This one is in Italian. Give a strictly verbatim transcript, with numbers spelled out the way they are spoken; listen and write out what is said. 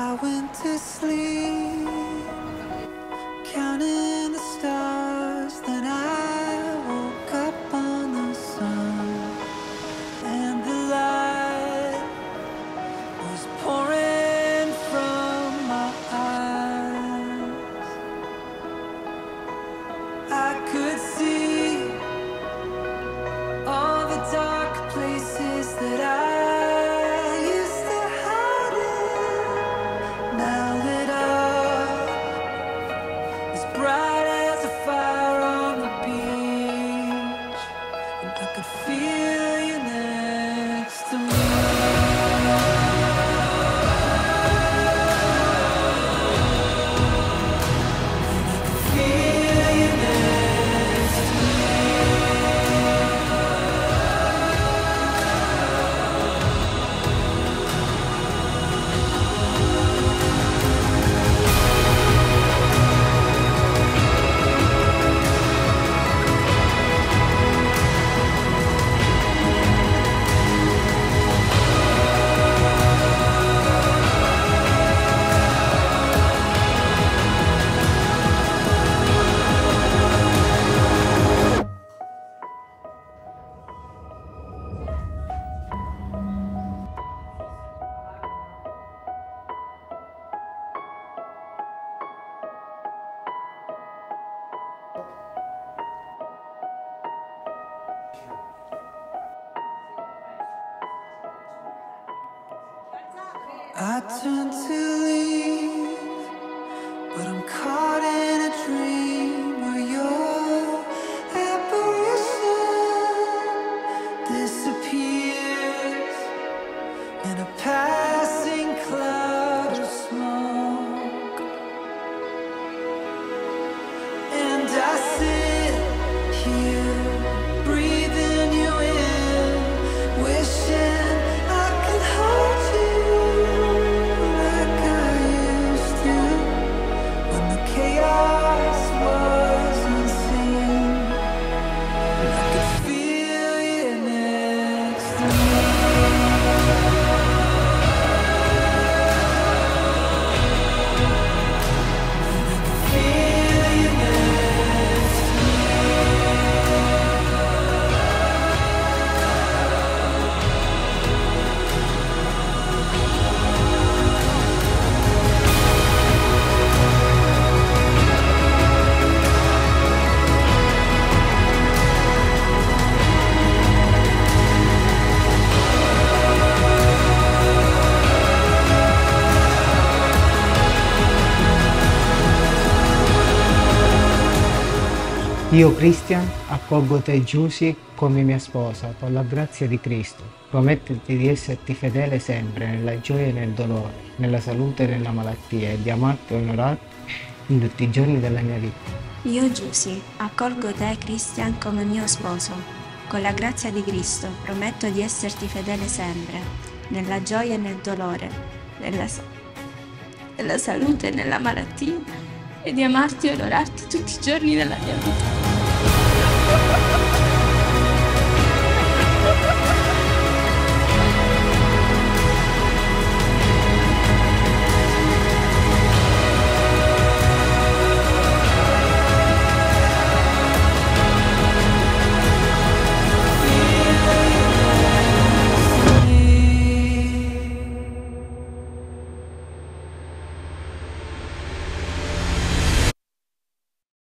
I went to sleep, counting the stars, then I woke up on the sun, and the light was pouring from my eyes. I could see all the dark places that I used to hide in, now lit up as bright as a fire on the beach, and I could feel you next to me. I turned to leave, but I'm caught in a dream where your apparition disappears in a passing cloud of smoke, and I sit here breathing you in, wishing I could hold you like I used to, when the chaos was unseen, and I could feel you next to me. Io, Christian, accolgo te, Giusy, come mia sposa, con la grazia di Cristo. Promettiti di esserti fedele sempre, nella gioia e nel dolore, nella salute e nella malattia, e di amarti e onorarti in tutti i giorni della mia vita. Io, Giusy, accolgo te, Christian, come mio sposo. Con la grazia di Cristo, prometto di esserti fedele sempre, nella gioia e nel dolore, nella, sa- nella salute e nella malattia, e di amarti e onorarti tutti i giorni della mia vita.